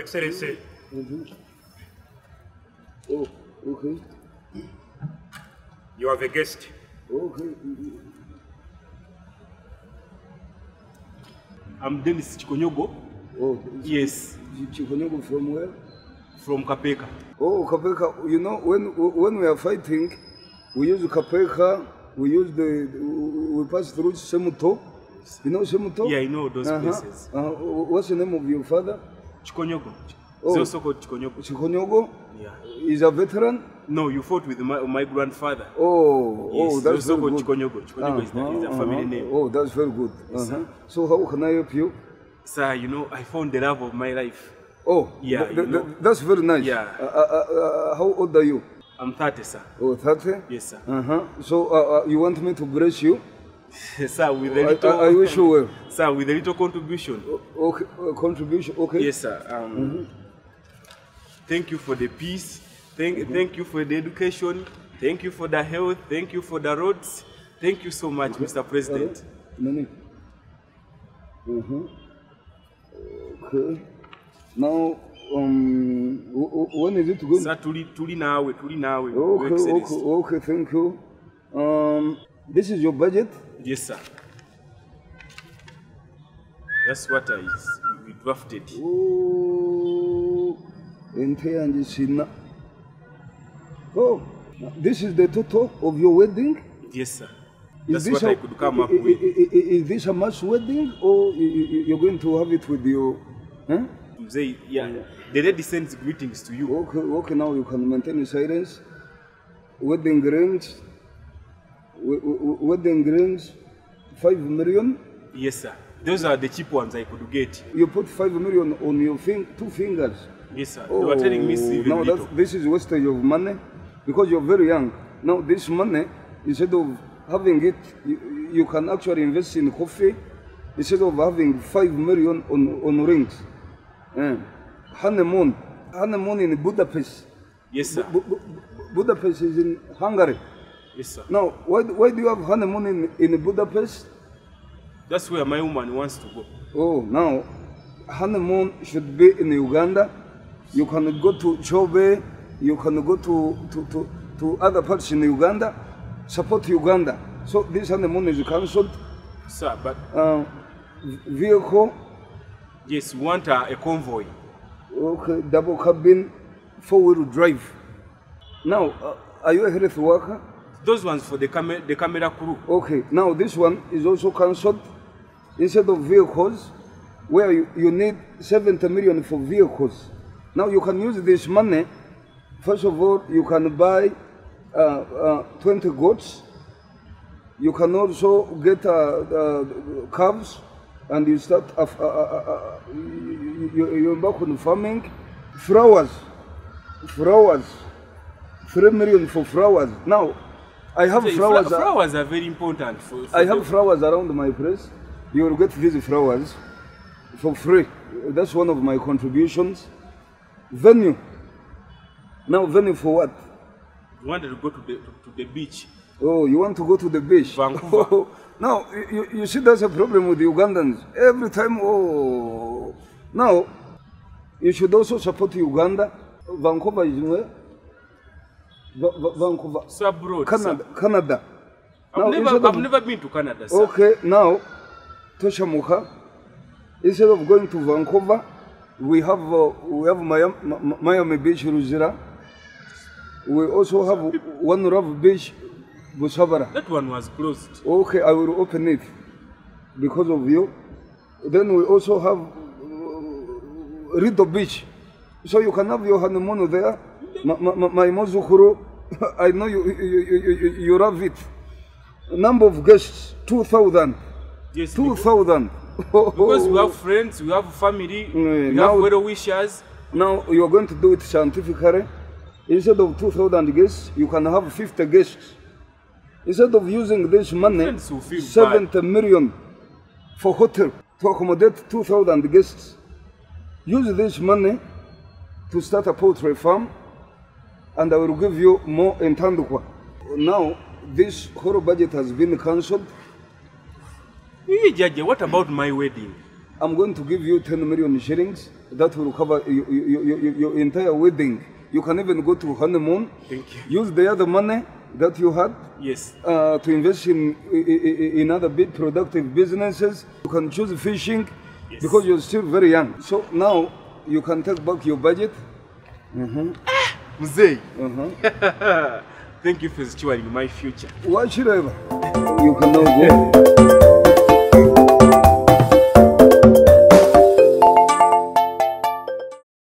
Excellency. Oh, okay. You have a guest. Okay. I'm Dennis Chikonyogo. Oh, Yes. Chikonyogo from where? From Kapeka. Oh, Kapeka. You know, when we are fighting, we use Kapeka. We pass through Semuto. You know Semuto? Yeah, I know those places. What's the name of your father? Chikonyogo. Oh. It's also called Chikonyogo. Chikonyogo? Yeah. Is a veteran? No, you fought with my grandfather. Oh, Yes, oh, that's also very called good. Chikonyogo. Chikonyogo is the family name. Oh, that's very good. sir. So how can I help you? Sir, you know, I found the love of my life. Oh, Yeah, that's very nice. Yeah. How old are you? I'm 30, sir. Oh, 30? Yes, sir. So you want me to bless you? Sir, with a little... I wish you well. Sir, with a little contribution. Okay, contribution, okay. Yes, sir. Thank you for the peace. Thank you for the education. Thank you for the health. Thank you for the roads. Thank you so much, Mr. President. Okay. Now, when is it going? Sir, tuli nawe. Okay, thank you. This is your budget? Yes, sir. That's what we drafted. Oh, this is the total of your wedding? Yes, sir. That's what I could come up with. Is this a mass wedding or you're going to have it with your... Huh? Yeah. The lady sends greetings to you. Okay, now you can maintain silence. Wedding rings, 5 million. Yes, sir. Those are the cheap ones I could get. You put 5 million on your two fingers. Yes, sir. They were telling me even little. This is wastage of money because you're very young. Now this money, instead of having it, you can actually invest in coffee instead of having 5 million on rings. Honeymoon in Budapest. Yes, sir. Budapest is in Hungary. Yes, sir. Now, why do you have honeymoon in Budapest? That's where my woman wants to go. Oh, now, honeymoon should be in Uganda. You can go to Chobe. You can go to other parts in Uganda. Support Uganda. So this honeymoon is cancelled. Sir, but... vehicle? Yes, we want a convoy. Okay, double cabin, 4-wheel drive. Now, are you a health worker? Those ones for the camera crew. Okay, now this one is also cancelled. Instead of vehicles, where you need 70 million for vehicles. Now you can use this money. First of all, you can buy 20 goats. You can also get calves, and you start. You embark on farming. Flowers. 3 million for flowers. Now, I have flowers. Flowers are very important. I have flowers around my place. You will get these flowers for free. That's one of my contributions. Venue. Now, venue for what? You wanted to go to the beach. Oh, you want to go to the beach? Vancouver. Now, you see, that's a problem with the Ugandans. Every time, oh. Now, you should also support Uganda. Vancouver is where? Vancouver. So abroad. Canada. I've never been to Canada, sir. Okay, now, Toshamuka, instead of going to Vancouver, we have Miami Beach, Ruzira. We also have One Love Beach, Busabara. That one was closed. Okay, I will open it because of you. Then we also have Rideau Beach. So you can have your honeymoon there. My Mozukuru, I know you love it. Number of guests, 2,000. Yes, 2,000. Because we have friends, we have family, we have well wishers. Now you are going to do it scientifically. Instead of 2,000 guests, you can have 50 guests. Instead of using this money, 70 million for hotel to accommodate 2,000 guests, use this money to start a poultry farm, and I will give you more in Tandukwa. Now, this whole budget has been cancelled. Jaja, what about my wedding? I'm going to give you 10 million shillings. That will cover your entire wedding. You can even go to honeymoon. Thank you. Use the other money that you had Yes. to invest in other big productive businesses. You can choose fishing because you're still very young. So now you can take back your budget. Mzee. Thank you for securing my future. Why should I? You can now go.